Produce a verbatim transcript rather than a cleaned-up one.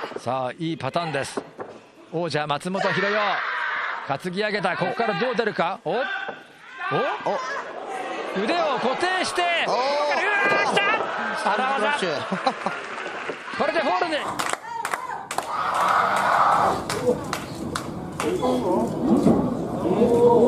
さあいいパターンです。王者松本博代担ぎ上げた。ここからどう出るか。おお腕を固定して、ここからうわー来た荒技これでフォールに。お